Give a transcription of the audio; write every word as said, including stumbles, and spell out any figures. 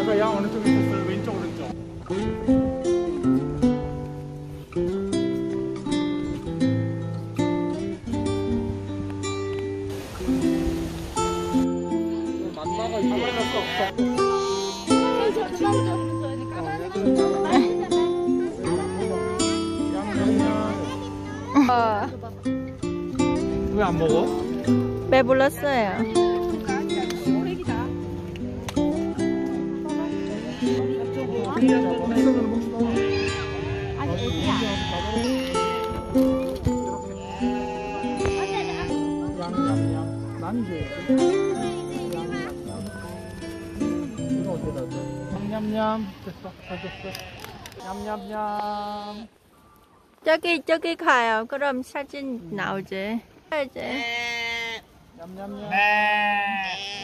아까 양 어느 쪽에 있었어요? 왼쪽 오른쪽? 만나가 이거 만날 수 없어. 왜 안 먹어? 배불렀어요. 양양양 난지. 이거 어디다 줘? 냠냠냠 됐어, 다 줬어. 냠냠냠. 저기 저기 가요. 그럼 사진 나오지. 이제. 냠냠냠.